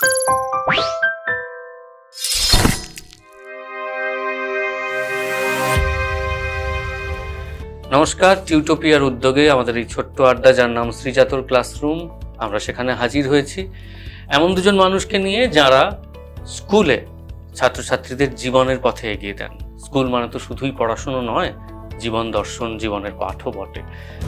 নমস্কার, টিউটোপিয়ার উদ্যোগে আমাদের এই ছোট্ট আড্ডা, যার নাম শ্রীজাতর ক্লাসরুম, আমরা সেখানে হাজির হয়েছি এমন দুজন মানুষকে নিয়ে যারা স্কুলে ছাত্রছাত্রীদের জীবনের পথে এগিয়ে দেন। স্কুল মানে তো শুধুই পড়াশুনো নয়, জীবন দর্শন, জীবনের পাঠও বটে।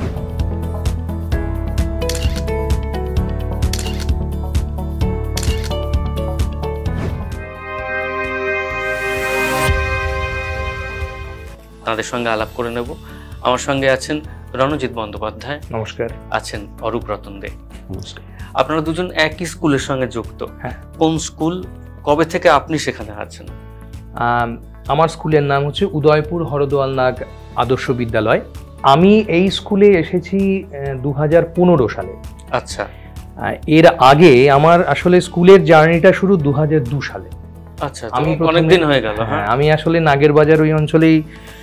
তাদের সঙ্গে আলাপ করে নেব। আমার সঙ্গে আছেন রণজিৎ বন্দ্যোপাধ্যায়। নমস্কার। আছেন অরূপ রতন দে। নমস্কার। আপনারা দুজন একই স্কুলের সঙ্গে যুক্ত। হ্যাঁ। কোন স্কুল, কবে থেকে আপনি সেখানে আছেন? আমার স্কুলের নাম হচ্ছে উদয়পুর হরদোয়াল নাগ আদর্শ বিদ্যালয়। আমি এই স্কুলে এসেছি 2015 সালে। আচ্ছা। এর আগে আমার আসলে স্কুলের জার্নিটা শুরু 2002 সালে। আচ্ছা, আমি অনেকদিন হয়ে গেল। হ্যাঁ, আমি আসলে নাগের বাজার ওই অঞ্চলেই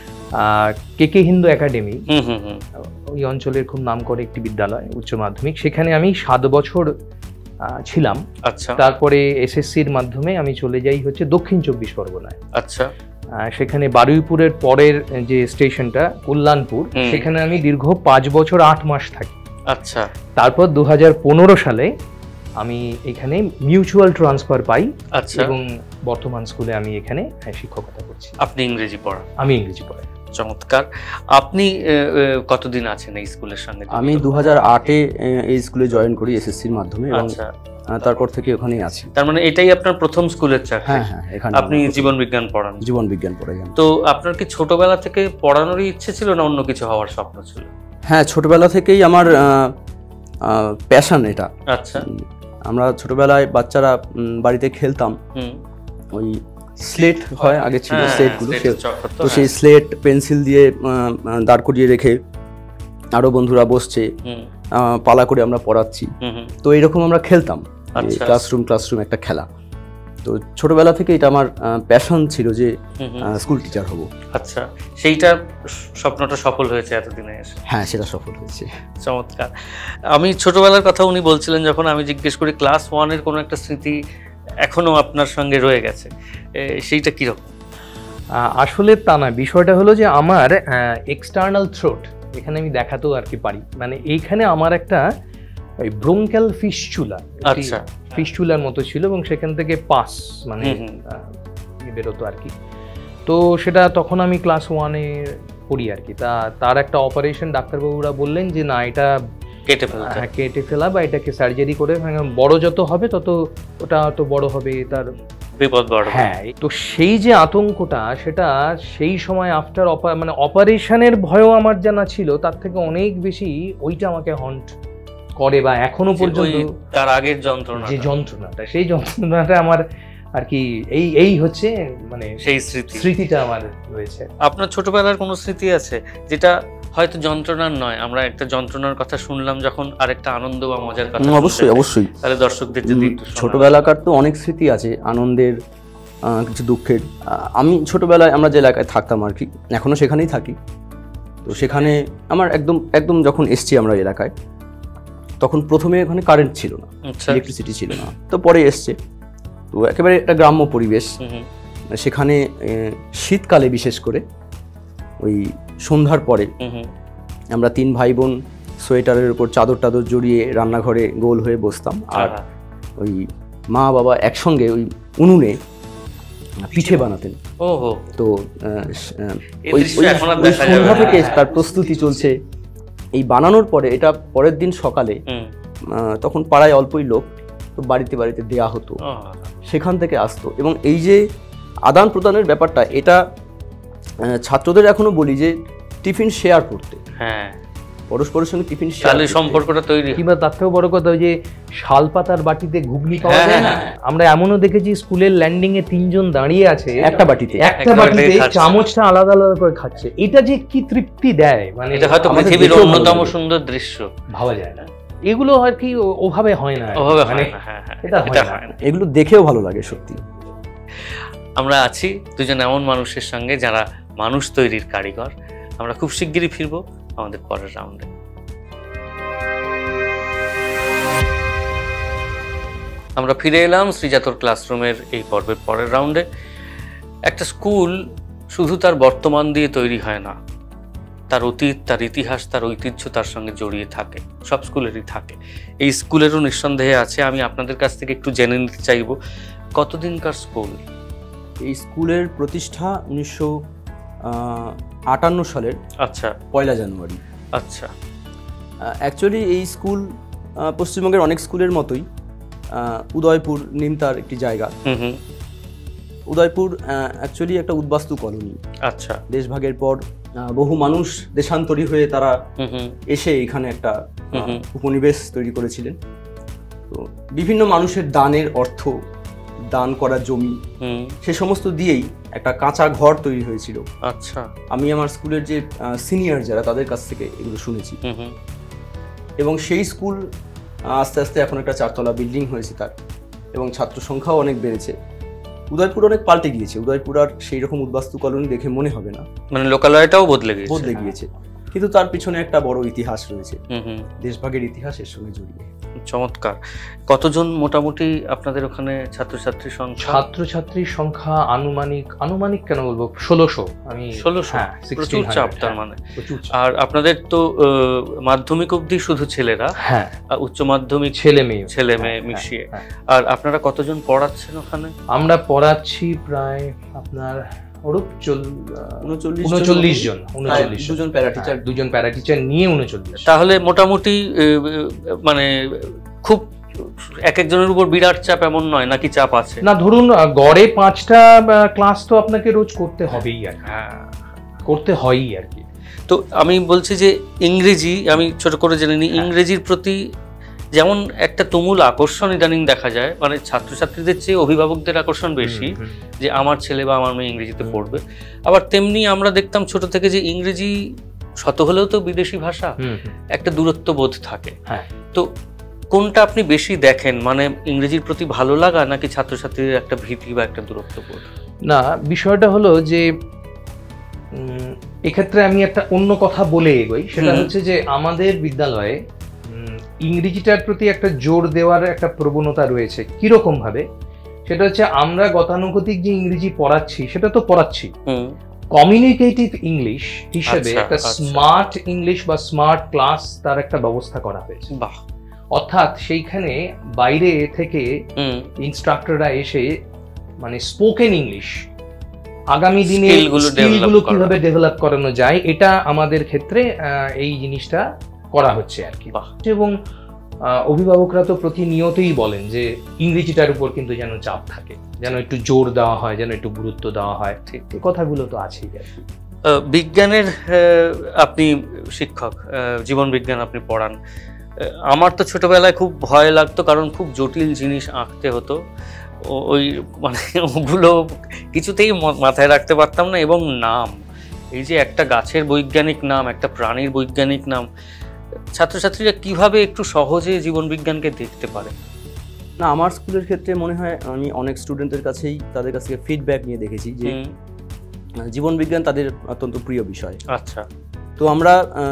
কেকে হিন্দু একাডেমি, ওই অঞ্চলের খুব নাম করে একটি বিদ্যালয়, উচ্চ মাধ্যমিক, সেখানে আমি 7 বছর ছিলাম। আচ্ছা। তারপরে এসএসসির মাধ্যমে আমি চলে যাই হচ্ছে দক্ষিণ 24 পরগনায়। আচ্ছা। সেখানে বারুইপুরের পরের যে স্টেশনটা কল্যাণপুর, সেখানে আমি দীর্ঘ 5 বছর 8 মাস থাকি। আচ্ছা। তারপর 2015 সালে আমি এখানে মিউচুয়াল ট্রান্সফার পাই। আচ্ছা। এবং বর্তমান স্কুলে আমি এখানে শিক্ষকতা করছি। আপনি ইংরেজি পড়ান? আমি ইংরেজি পড়াই। চমৎকার। আপনি কতদিন আছেন এই স্কুলের সঙ্গে? আমি 2008-এ এই স্কুলে জয়েন করি এসএসসির মাধ্যমে। আচ্ছা। তারপর থেকে ওখানেই আছি। তার মানে এটাই আপনার প্রথম স্কুলের চাকরি? হ্যাঁ হ্যাঁ, এখানে আপনি জীবন বিজ্ঞান পড়ান? জীবন বিজ্ঞান পড়াই। তো আপনার কি ছোটবেলা থেকে পড়ানোরই ইচ্ছে ছিল না অন্য কিছু হওয়ার স্বপ্ন ছিল? হ্যাঁ, ছোটবেলা থেকেই আমার প্যাশন এটা। আচ্ছা। আমরা ছোটবেলায় বাচ্চারা বাড়িতে খেলতাম, ওই স্লেট হয় আগে ছিল, স্লেটগুলো, তো সেই স্লেট পেন্সিল দিয়ে দাঁড় করিয়ে রেখে আরো বন্ধুরা বসছে, পালা করে আমরা পড়াচ্ছি, তো এরকম আমরা খেলতাম। ক্লাসরুম একটা খেলা। তো ছোটবেলা থেকে এটা আমার প্যাশন ছিল যে স্কুল টিচার হব। আচ্ছা, সেইটা স্বপ্নটা সফল হয়েছে এতদিনে এসে? হ্যাঁ, সেটা সফল হয়েছে। চমৎকার। আমি ছোটবেলার কথা উনি বলছিলেন, যখন আমি জিজ্ঞেস করি ক্লাস 1-এর কোনো একটা স্মৃতি এখনো আপনার সঙ্গে রয়ে গেছে, সেইটা কিরকম? আসলে তা না, বিষয়টা হলো যে আমার এক্সটার্নাল থ্রোট, এখানে আমি দেখাতেও আর কি পারি, মানে এইখানে আমার একটা ওই ব্রোঙ্কাল ফিস্চুলা, আচ্ছা, ফিস্চুলার মতো ছিল, এবং সেখান থেকে পাস মানে বেরোতো আর কি। তো সেটা তখন আমি ক্লাস 1-এ পড়ি আর কি। তার একটা অপারেশন ডাক্তারবাবুরা বললেন যে না, এটা কেটে ফেলা বা এটাকে সার্জারি করে, বড় যত হবে তত ওটা তো বড় হবে, তার বিপদ বাড়বে। হ্যাঁ, তো সেই যে আতঙ্কটা, সেটা সেই সময় আফটার মানে অপারেশনের ভয়ও আমার জানা ছিল, তার থেকে অনেক বেশি ওইটা আমাকে হন্ট করে, বা এখনো পর্যন্ত তার আগের যন্ত্রণাটা, সেই যন্ত্রণাটা আমার আর কি এই হচ্ছে মানে সেই স্মৃতিটা আমার রয়েছে। আপনার ছোটবেলার কোনো স্মৃতি আছে যেটা হয়তো যন্ত্রণার নয়, আমরা একটা যন্ত্রণার কথা শুনলাম যখন, আরেকটা আনন্দ বা মজার কথা? অবশ্যই। তাহলে দর্শকদের যদি ছোটবেলাকার তো অনেক স্মৃতি আছে, আনন্দের, কিছু দুঃখের। আমি ছোটবেলায় আমরা যে এলাকায় থাকতাম আর কি, এখনো সেখানেই থাকি। তো সেখানে আমার একদম যখন এসছি আমরা এলাকায়, তখন প্রথমে ওখানে কারেন্ট ছিল না, ইলেকট্রিসিটি ছিল না, তো পরে এসছে। তো একেবারে একটা গ্রাম্য পরিবেশ। সেখানে শীতকালে বিশেষ করে ওই সন্ধ্যার পরে আমরা 3 ভাই বোন সোয়েটারের উপর চাদর জড়িয়ে রান্নাঘরে গোল হয়ে বসতাম, আর ওই মা বাবা একসঙ্গে ওই উনুনে পিঠে বানাতেন। তো ওই সন্ধ্যা থেকে তার প্রস্তুতি চলছে। এই বানানোর পরে এটা পরের দিন সকালে, তখন পাড়ায় অল্পই লোক, তো বাড়িতে দেয়া হতো, সেখান থেকে আসতো। এবং এই যে আদান প্রদানের ব্যাপারটা, এটা ছাত্রদের এখনো বলি যে টিফিন শেয়ার করতে, হ্যাঁ, পরস্পরের সঙ্গে টিফিন শেয়ার, সম্পর্কটা তৈরি। কিংবা তার থেকেও বড় কথা, ওই যে শালপাতার বাটিতে ঘুগনি পাওয়া যায় না, আমরা এমনও দেখেছি স্কুলের ল্যান্ডিং এ 3 জন দাঁড়িয়ে আছে একটা বাটিতে চামচটা আলাদা করে খাচ্ছে। এটা যে কি তৃপ্তি দেয়, মানে এটা হয়তো পৃথিবীর অন্যতম সুন্দর দৃশ্য, ভাবা যায় না। এগুলো আর কি ওভাবে হয় না, এগুলো দেখেও ভালো লাগে সত্যি। আমরা আছি দুজন এমন মানুষের সঙ্গে যারা মানুষ তৈরির কারিগর। আমরা খুব শিগগিরই ফিরবো আমাদের পরের রাউন্ডে। আমরা ফিরে এলাম শ্রীজাতর ক্লাসরুমের এই পর্বের পরের রাউন্ডে। একটা স্কুল শুধু তার বর্তমান দিয়ে তৈরি হয় না, তার অতীত, তার ইতিহাস, তার ঐতিহ্য তার সঙ্গে জড়িয়ে থাকে, সব স্কুলেরই থাকে। এই স্কুলেরও নিঃসন্দেহে আছে। আমি আপনাদের কাছ থেকে একটু জেনে নিতে চাইব, কতদিনকার স্কুল? এই স্কুলের প্রতিষ্ঠা 1958 সালের আচ্ছা, 1 জানুয়ারি। আচ্ছা। অ্যাকচুয়ালি এই স্কুল পশ্চিমবঙ্গের অনেক স্কুলের মতোই উদয়পুর নিমতার একটি জায়গা। উদয়পুর অ্যাকচুয়ালি একটা উদ্বাস্তু কলোনি। আচ্ছা। দেশভাগের পর বহু মানুষ দেশান্তরী হয়ে তারা এসে এখানে একটা উপনিবেশ তৈরি করেছিলেন। তো বিভিন্ন মানুষের দানের অর্থ, দান করা জমি, সে সমস্ত দিয়েই একটা কাঁচা ঘর তৈরি হয়েছিল। আচ্ছা। আমি আমার স্কুলের যে সিনিয়র যারা, তাদের কাছ থেকে এগুলো শুনেছি। এবং সেই স্কুল আস্তে আস্তে এখন একটা 4 তলা বিল্ডিং হয়েছে তার, এবং ছাত্র সংখ্যাও অনেক বেড়েছে। উদয়পুর অনেক পাল্টে গিয়েছে, উদয়পুর আর সেই রকম উদ্বাস্তু কলোনি দেখে মনে হবে না, মানে লোকালয়টাও বদলে গিয়েছে। কিন্তু তার পিছনে একটা বড় ইতিহাস রয়েছে, দেশভাগের ইতিহাসের সঙ্গে জড়িয়ে। চমৎকার। কতজন মোটামুটি আপনাদের ওখানে ছাত্রছাত্রীর সংখ্যা? ছাত্রছাত্রীর সংখ্যা আনুমানিক কেন বলবো, 1600। আমি 1600, প্রচুর চাপ তার মানে। আর আপনাদের তো মাধ্যমিক অবধি শুধু ছেলেরা? হ্যাঁ। উচ্চ মাধ্যমিক ছেলে মেয়ে মিশিয়ে। আর আপনারা কতজন পড়াচ্ছেন ওখানে? আমরা পড়াচ্ছি প্রায় আপনার 39 জন, 2জন প্যারা টিচার নিয়ে 39। তাহলে মোটামুটি মানে খুব এক একজনের উপর বিরাট চাপ এমন নয়, নাকি চাপ আছে? না, ধরুন গড়ে 5টা ক্লাস তো আপনাকে রোজ করতে হবেই আর কি। করতে হয়ই আর কি। তো আমি বলছি যে ইংরেজি, আমি ছোট করে জেনে নিই, ইংরেজির প্রতি যেমন একটা তুমুল আকর্ষণ ইদানিং দেখা যায়, মানে ছাত্রছাত্রীদের চেয়ে অভিভাবকদের আকর্ষণ বেশি যে আমার ছেলে বা আমার মেয়ে ইংরেজিতে পড়বে। আবার তেমনি আমরা দেখতাম ছোট থেকে যে ইংরেজি শত হলেও তো বিদেশি ভাষা, একটা দূরত্ব বোধ থাকে। তো কোনটা আপনি বেশি দেখেন, মানে ইংরেজির প্রতি ভালো লাগা নাকি ছাত্রছাত্রীদের একটা ভীতি বা একটা দূরত্ব বোধ? না, বিষয়টা হলো যে এক্ষেত্রে আমি একটা অন্য কথা বলে এগোই। সেটা হচ্ছে যে আমাদের বিদ্যালয়ে ইংরেজিটার প্রতি একটা জোর দেওয়ার একটা প্রবণতা রয়েছে। কিরকম ভাবে? সেটা হচ্ছে আমরা গতানুগতিক যে ইংরেজি পড়াচ্ছি সেটা তো পড়াচ্ছি, কমিউনিকেটিভ ইংলিশ হিসেবে একটা স্মার্ট ইংলিশ বা স্মার্ট ক্লাস তার একটা ব্যবস্থা করা হয়েছে। অর্থাৎ সেইখানে বাইরে থেকে ইনস্ট্রাক্টররা এসে মানে স্পোকেন ইংলিশ, আগামী দিনে স্কিলগুলো কিভাবে ডেভেলপ করানো যায়, এটা আমাদের ক্ষেত্রে এই জিনিসটা করা হচ্ছে আর কি। এবং অভিভাবকরা তো প্রতিনিয়তই বলেন যে ইংরেজিটার উপর কিন্তু যেন চাপ থাকে, যেন একটু জোর দেওয়া হয়, যেন একটু গুরুত্ব দেওয়া হয়। ঠিক, এই কথাগুলো তো আছেই আর কি। বিজ্ঞানের আপনি শিক্ষক, জীবন বিজ্ঞান আপনি পড়ান। আমার তো ছোটবেলায় খুব ভয় লাগতো, কারণ খুব জটিল জিনিস আঁকতে হতো। ওই মানে ওগুলো কিছুতেই মাথায় রাখতে পারতাম না। এবং নাম, এই যে একটা গাছের বৈজ্ঞানিক নাম, একটা প্রাণীর বৈজ্ঞানিক নাম, ছাত্রছাত্রীরা কিভাবে একটু সহজে জীবন বিজ্ঞানকে দেখতে পারে? না, আমার স্কুলের ক্ষেত্রে মনে হয় আমি অনেক স্টুডেন্টের কাছেই তাদের কাছ থেকে ফিডব্যাক নিয়ে দেখেছি যে জীবন বিজ্ঞান তাদের অত্যন্ত প্রিয় বিষয়। আচ্ছা। তো আমরা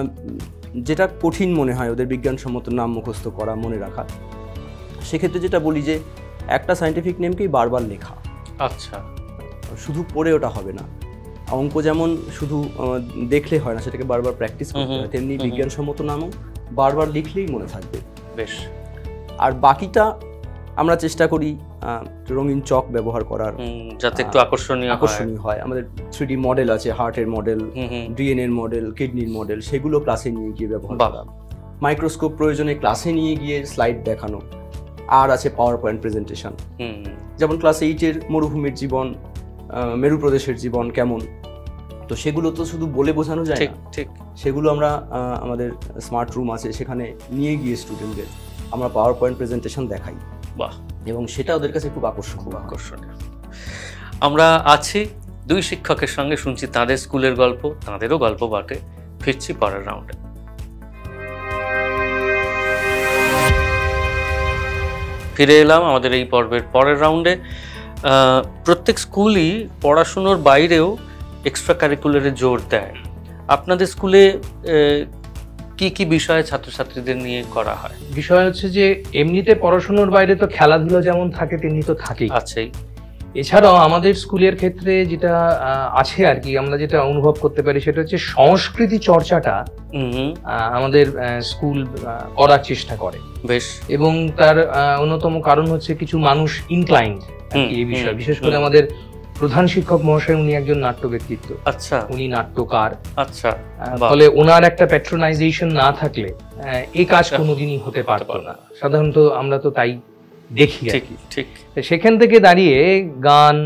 যেটা কঠিন মনে হয় ওদের বিজ্ঞানসম্মত নাম মুখস্থ করা, মনে রাখা, সেক্ষেত্রে যেটা বলি যে একটা সায়েন্টিফিক নেমকেই বারবার লেখা। আচ্ছা। শুধু পড়ে ওটা হবে না। অঙ্ক যেমন শুধু দেখলে হয় না, সেটাকে বারবার প্র্যাকটিস করতে হয়, তেমনি বিজ্ঞানসম্মত নামও বারবার লিখলেই মনে থাকবে। বেশ। আর বাকিটা আমরা চেষ্টা করি রঙিন চক ব্যবহার করার, যাতে একটু আকর্ষণীয় হয়। আমাদের 3D মডেল আছে, হার্টের মডেল, ডিএনএর মডেল, কিডনির মডেল, সেগুলো ক্লাসে নিয়ে গিয়ে ব্যবহার করা। মাইক্রোস্কোপ প্রয়োজনে ক্লাসে নিয়ে গিয়ে স্লাইড দেখানো। আর আছে পাওয়ার পয়েন্ট প্রেজেন্টেশন, যেমন ক্লাস 8-এর মরুভূমির জীবন, মেরু প্রদেশের জীবন কেমন, তো সেগুলো তো শুধু বলে বোঝানো যায় না। ঠিক। সেগুলো আমরা আমাদের স্মার্ট রুম আছে, সেখানে নিয়ে গিয়ে স্টুডেন্টদের আমরা পাওয়ার পয়েন্ট প্রেজেন্টেশন দেখাই। বাহ। এবং সেটা ওদের কাছে খুব আকর্ষণীয়। আমরা আছি 2 শিক্ষকের সঙ্গে, শুনছি তাদের স্কুলের গল্প, তাদেরও গল্প বটে। ফিরছি পরের রাউন্ডে। ফিরে এলাম আমাদের এই পর্বের পরের রাউন্ডে। প্রত্যেক স্কুলই পড়াশুনোর বাইরেও এক্সট্রা কারিকুলারে জোর দেয়। আপনাদের স্কুলে কি কি বিষয়ে ছাত্রছাত্রীদের নিয়ে করা হয়? বিষয় হচ্ছে যে এমনিতে পড়াশোনার বাইরে তো খেলাধুলা যেমন থাকে তেমনি তো থাকেই। আছেই। এছাড়াও আমাদের স্কুলের ক্ষেত্রে যেটা আছে আর কি, আমরা যেটা অনুভব করতে পারি সেটা হচ্ছে সংস্কৃতি চর্চাটা আমাদের স্কুল করার চেষ্টা করে বেশ। এবং তার অন্যতম কারণ হচ্ছে কিছু মানুষ ইনক্লাইন্ড এই বিষয়ে, বিশেষ করে আমাদের প্রধান শিক্ষক মহাশয়, উনি একজন নাট্য ব্যক্তিত্ব। আচ্ছা। উনি নাট্যকার। আচ্ছা। ফলে ওনার একটা প্যাট্রোনাইজেশন না থাকলে এই কাজ কোনোদিনই হতে পারতো না। সাধারণত আমরা তো তাই দেখি। ঠিক। সেখান থেকে দাঁড়িয়ে গান,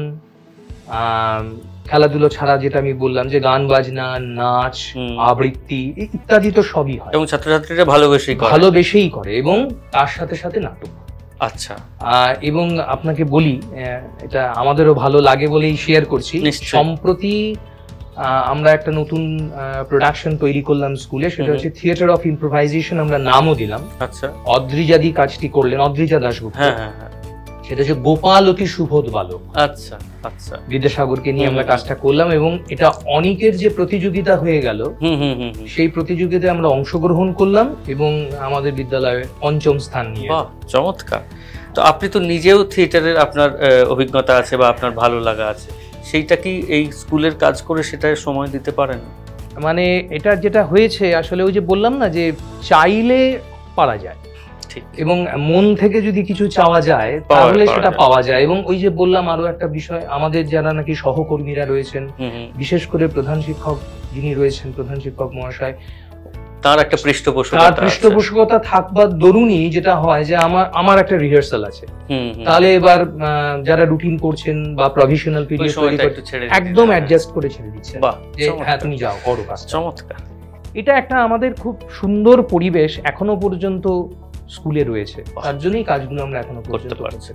খেলাধুলো ছাড়া যেটা আমি বললাম যে গান বাজনা, নাচ, আবৃত্তি ইত্যাদি তো সবই হয় এবং ছাত্রছাত্রীরা ভালোবেসেই করে এবং তার সাথে সাথে নাটক। আচ্ছা। এবং আপনাকে বলি, এটা আমাদেরও ভালো লাগে বলেই শেয়ার করছি, সম্প্রতি আমরা একটা নতুন প্রোডাকশন তৈরি করলাম স্কুলে, সেটা হচ্ছে থিয়েটার অফ ইম্প্রোভাইজেশন, আমরা নামও দিলাম। আচ্ছা। অদ্রিজাদি কাজটি করলেন, অদ্রিজা দাশগুপ্ত। সেটা হচ্ছে গোপাল অতি সুবোধ বালক। আচ্ছা আচ্ছা। বিদ্যাসাগরকে নিয়ে আমরা কাজটা করলাম এবং এটা অনেকের যে প্রতিযোগিতা হয়ে গেল, সেই প্রতিযোগিতায় আমরা অংশগ্রহণ করলাম এবং আমাদের বিদ্যালয়ে ৫ম স্থান নিয়ে। বাহ, চমৎকার। তো আপনি তো নিজেও থিয়েটারের আপনার অভিজ্ঞতা আছে বা আপনার ভালো লাগা আছে, সেইটা কি এই স্কুলের কাজ করে সেটায় সময় দিতে পারেন? মানে এটা যেটা হয়েছে আসলে ওই যে বললাম না যে চাইলে পারা যায়, এবং মন থেকে যদি কিছু চাওয়া যায় তাহলে সেটা পাওয়া যায়। এবং ওই যে বললাম আরো একটা বিষয়, আমাদের যারা নাকি সহকর্মীরা রয়েছেন, বিশেষ করে প্রধান শিক্ষক যিনি রয়েছেন, প্রধান শিক্ষক মহাশয়, তার একটা পৃষ্ঠপোষকতা থাকবার দরুনই যেটা হয় যে আমার একটা রিহার্সাল আছে, তাহলে এবার যারা রুটিন করছেন বা প্রভিশনাল পিরিয়ড একদম অ্যাডজাস্ট করে ছেড়ে দিচ্ছে, হ্যাঁ তুমি যাও করো কাজ। চমৎকার। এটা একটা আমাদের খুব সুন্দর পরিবেশ এখনো পর্যন্ত স্কুলে রয়েছে, তার জন্যই কাজগুলো আমরা এখনো করতে পারছি।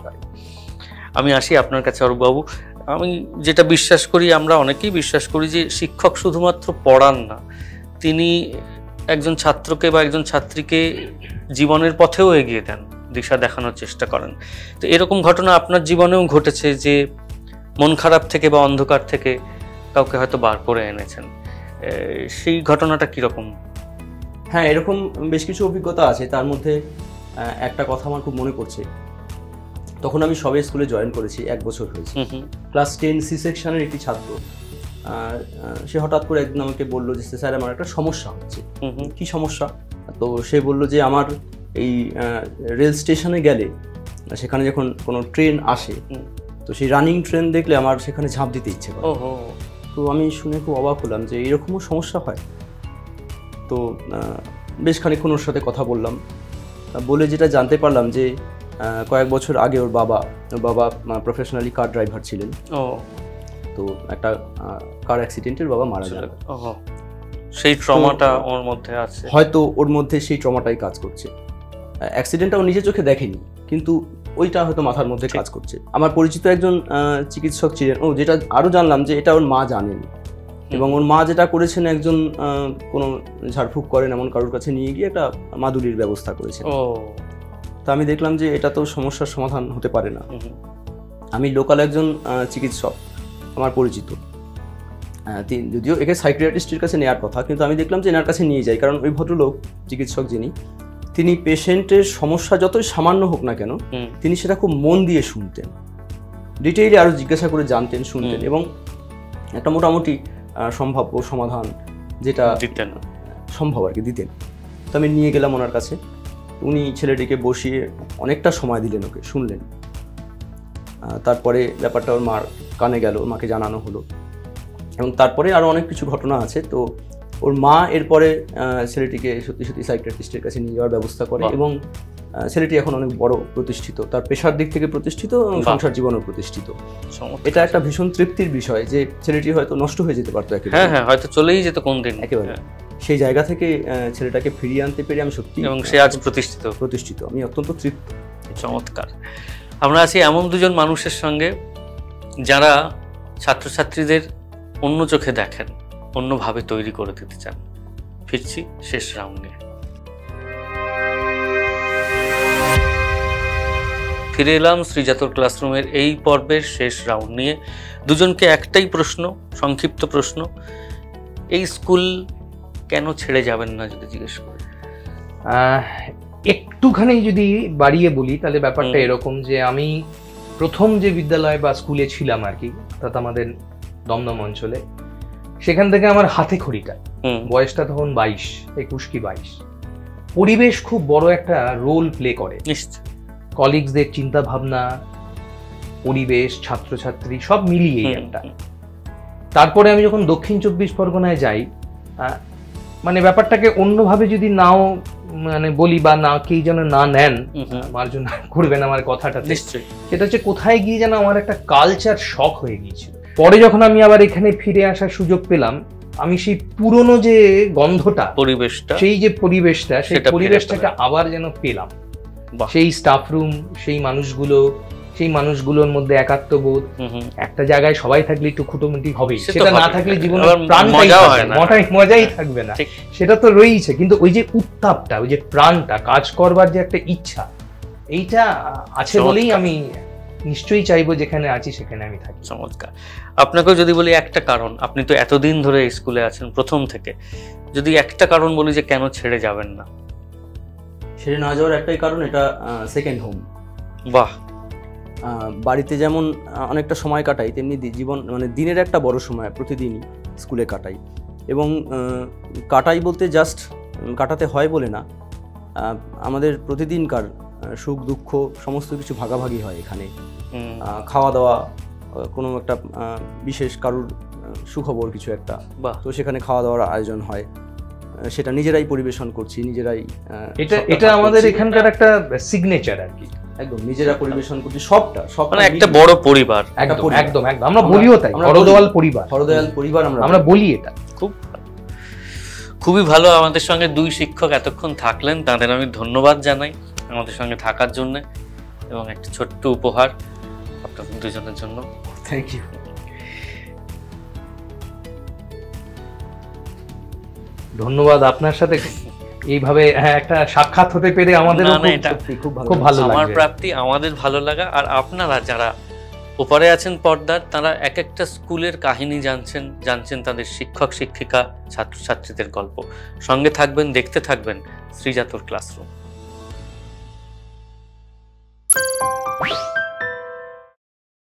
আমি আসি আপনার কাছে অরূপবাবু। আমি যেটা বিশ্বাস করি, আমরা অনেকেই বিশ্বাস করি যে শিক্ষক শুধুমাত্র পড়ান না, তিনি একজন ছাত্রকে বা একজন ছাত্রীকে জীবনের পথেও এগিয়ে দেন, দিশা দেখানোর চেষ্টা করেন। তো এরকম ঘটনা আপনার জীবনেও ঘটেছে যে মন খারাপ থেকে বা অন্ধকার থেকে কাউকে হয়তো বার করে এনেছেন, সেই ঘটনাটা কিরকম? হ্যাঁ, এরকম বেশ কিছু অভিজ্ঞতা আছে। তার মধ্যে একটা কথা আমার খুব মনে পড়ছে। তখন আমি সবে স্কুলে জয়েন করেছি, 1 বছর হয়েছে। ক্লাস 10 সি সেকশনের একটি ছাত্র, সে হঠাৎ করে একদিন আমাকে বললো যে স্যার আমার একটা সমস্যা হচ্ছে। কি সমস্যা? তো সে বলল যে আমার এই রেল স্টেশনে গেলে সেখানে যখন কোনো ট্রেন আসে, তো সেই রানিং ট্রেন দেখলে আমার সেখানে ঝাঁপ দিতে ইচ্ছে করে। তো আমি শুনে খুব অবাক হলাম যে এরকমও সমস্যা হয়। তো বেশ খানিকক্ষণ ওর সাথে কথা বললাম, বলে যেটা জানতে পারলাম যে কয়েক বছর আগে ওর বাবা প্রফেশনালি কার ড্রাইভার ছিলেন। তো একটা কার অ্যাক্সিডেন্টের বাবা মারা গেল। সেই ট্রমাটা ওর মধ্যে আছে, হয়তো ওর মধ্যে সেই ট্রমাটাই কাজ করছে। অ্যাক্সিডেন্টটা ও নিজের চোখে দেখেনি, কিন্তু ওইটা হয়তো মাথার মধ্যে কাজ করছে। আমার পরিচিত একজন চিকিৎসক ছিলেন, যেটা আরও জানলাম যে এটা ওর মা জানেন, এবং ওর মা যেটা করেছেন, একজন কোনো ঝাড়ফুঁক করেন এমন কারোর কাছে নিয়ে গিয়ে একটা মাদুলির ব্যবস্থা করেছেন। তা আমি দেখলাম যে এটা তো সমস্যার সমাধান হতে পারে না। আমি লোকাল একজন চিকিৎসক আমার পরিচিত, যদিও একে সাইকিয়াট্রিস্টের কাছে নেওয়ার কথা, কিন্তু আমি দেখলাম যে এনার কাছে নিয়ে যাই, কারণ ওই ভদ্রলোক চিকিৎসক তিনি পেশেন্টের সমস্যা যতই সামান্য হোক না কেন, তিনি সেটা খুব মন দিয়ে শুনতেন, ডিটেইলে আরও জিজ্ঞাসা করে জানতেন, শুনতেন, এবং একটা মোটামুটি সম্ভাব্য সমাধান যেটা সম্ভব আর কি দিতেন। তো আমি নিয়ে গেলাম ওনার কাছে। উনি ছেলেটিকে বসিয়ে অনেকটা সময় দিলেন, ওকে শুনলেন। তারপরে ব্যাপারটা ওর মার কানে গেল, ওর মাকে জানানো হলো, এবং তারপরে আরও অনেক কিছু ঘটনা আছে। তো ওর মা এরপরে ছেলেটিকে সত্যি সত্যি সাইকিয়াট্রিস্টের কাছে নিয়ে যাওয়ার ব্যবস্থা করে, এবং ছেলেটি এখন অনেক বড় প্রতিষ্ঠিত, তার পেশার দিক থেকে প্রতিষ্ঠিত এবং সংসার জীবনও প্রতিষ্ঠিত। এটা একটা ভীষণ তৃপ্তির বিষয় যে ছেলেটি হয়তো নষ্ট হয়ে যেতে পারতো একেবারে, হ্যাঁ হয়তো চলেই যেত কোন দিন একেবারে, সেই জায়গা থেকে ছেলেটাকে ফিরিয়ে আনতে পেরে আমি সত্যি, এবং সে আজ প্রতিষ্ঠিত, আমি অত্যন্ত তৃপ্ত। চমৎকার। আমরা আছি এমন দুজন মানুষের সঙ্গে যারা ছাত্রছাত্রীদের অন্য চোখে দেখেন, অন্যভাবে তৈরি করে দিতে চান। ফিরছি শেষ রাউন্ডে। ফিরে এলাম শ্রীজাতর ক্লাসরুমের এই পর্বের শেষ রাউন্ড নিয়ে। দুজনকে একটাই প্রশ্ন, সংক্ষিপ্ত প্রশ্ন, এই স্কুল কেন ছেড়ে যাবেন না যদি জিজ্ঞেস করি? একটুখানি যদি বাড়িয়ে বলি তাহলে ব্যাপারটা এরকম যে আমি প্রথম যে বিদ্যালয় বা স্কুলে ছিলাম আর কি, অর্থাৎ আমাদের দমদম অঞ্চলে, সেখান থেকে আমার হাতে খড়িটা, বয়সটা তখন 21 কি 22। পরিবেশ খুব বড় একটা রোল প্লে করে। কলিগসদের চিন্তা ভাবনা, পরিবেশ, ছাত্রছাত্রী সব মিলিয়েই একটা। তারপরে আমি যখন দক্ষিণ 24 পরগনায় যাই, মানে ব্যাপারটাকে অন্যভাবে যদি নাও মানে বলি বা না কেই যেন না নেন, মার্জনা করবেন আমার কথাটা, সেটা হচ্ছে কোথায় গিয়ে যেন আমার একটা কালচার শক হয়ে গিয়েছিল। পরে যখন আমি আবার এখানে ফিরে আসার সুযোগ পেলাম, আমি সেই পুরনো যে গন্ধটা, পরিবেশটা, সেই যে পরিবেশটা, সেই পরিবেশটাকে আবার যেন পেলাম। সেই স্টাফ রুম, সেই মানুষগুলো, সেই মানুষগুলোর মধ্যে একাত্মবোধ, একটা জায়গায় সবাই থাকলে একটু খুঁটোমুটি হবেই, সেটা না থাকলে জীবনের মজাই থাকবে না, সেটা তো রয়েছে। কিন্তু ওই যে উত্তাপটা, ওই যে প্রাণটা, কাজ করবার যে একটা ইচ্ছা, এইটা আছে বলেই আমি নিশ্চয়ই চাইবো যেখানে আছি সেখানে আমি থাকি। চমৎকার। আপনাকেও যদি বলি একটা কারণ, আপনি তো এতদিন ধরে এই স্কুলে আছেন প্রথম থেকে, যদি একটা কারণ বলি যে কেন ছেড়ে যাবেন না? ছেড়ে না যাওয়ার একটাই কারণ, এটা সেকেন্ড হোম। বাহ। বাড়িতে যেমন অনেকটা সময় কাটাই, তেমনি জীবন মানে দিনের একটা বড় সময় প্রতিদিনই স্কুলে কাটাই। এবং কাটাই বলতে জাস্ট কাটাতে হয় বলে না, আমাদের প্রতিদিনকার সুখ দুঃখ সমস্ত কিছু ভাগাভাগি হয় এখানে। খাওয়া দাওয়া, কোনো একটা বিশেষ কারুর সুখবর কিছু একটা, তো সেখানে খাওয়া দাওয়ার আয়োজন হয়, সেটা নিজেরাই পরিবেশন করছি, নিজেরাই। এটা আমাদের এখানকার একটা সিগনেচার আর কি, একদম নিজেরা পরিবেশন করছি, সবটা মানে একটা বড় পরিবার। একদম একদম একদম, আমরা বলিও তাই, হরদয়াল পরিবার, হরদয়াল পরিবার আমরা বলি। এটা খুবই ভালো। আমাদের সঙ্গে দুই শিক্ষক এতক্ষণ থাকলেন, তাদের আমি ধন্যবাদ জানাই আমাদের সঙ্গে থাকার জন্য, এবং একটা ছোট্ট উপহার আপনাদের দুজনের জন্য। Thank you. ধন্যবাদ। আপনার সাথে এইভাবে একটা সাক্ষাৎ হতে পেরে আমাদের খুব ভালো লাগে। আমার প্রাপ্তি, আমাদের ভালো লাগা। আর আপনারা যারা ওপারে আছেন পর্দার, তারা এক একটা স্কুলের কাহিনী জানছেন তাদের শিক্ষক শিক্ষিকা ছাত্রছাত্রীদের গল্প। সঙ্গে থাকবেন, দেখতে থাকবেন শ্রীজাতর ক্লাসরুম।